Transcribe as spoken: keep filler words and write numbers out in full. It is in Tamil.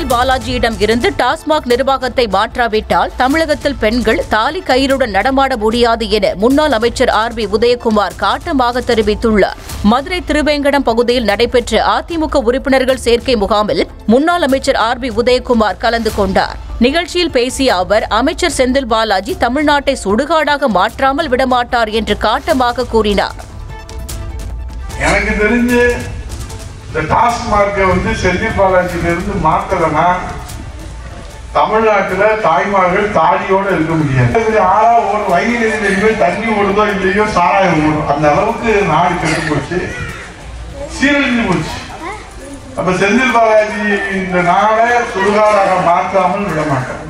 செந்தில் பாலாஜியிடம் இருந்து டாஸ்மாக் நிர்வாகத்தை மாற்றாவிட்டால் தமிழகத்தில் பெண்கள் தாலி கயிறுடன் நடமாட முடியாது என முன்னாள் அமைச்சர் ஆர் பி உதயகுமார் காட்டமாக தெரிவித்துள்ளார். மதுரை திருவேங்கடம் பகுதியில் நடைபெற்ற அதிமுக உறுப்பினர்கள் சேர்க்கை முகாமில் முன்னாள் அமைச்சர் ஆர் பி உதயகுமார் கலந்து கொண்டார். நிகழ்ச்சியில் பேசிய அவர், அமைச்சர் செந்தில் பாலாஜி தமிழ்நாட்டை சுடுகாடாக மாற்றாமல் விடமாட்டார் என்று காட்டமாக கூறினார். எனக்கு தெரிஞ்சு இந்த டாஸ்மார்க்கை வந்து செந்தில் பாலாஜியிலிருந்து மாற்றலன்னா தமிழ்நாட்டில் தாய்மார்கள் தாலியோடு இருக்க முடியாது. ஆறா ஒரு வயலில் தண்ணி ஓடுதோ இல்லையோ சாராயம் ஓடும், அந்த அளவுக்கு நாடு கெட்டு போச்சு, சீரழிஞ்சு போச்சு. அப்ப செந்தில் பாலாஜி இந்த நாடை சுடுகாடாக மாற்றாமல் விட மாட்டார்.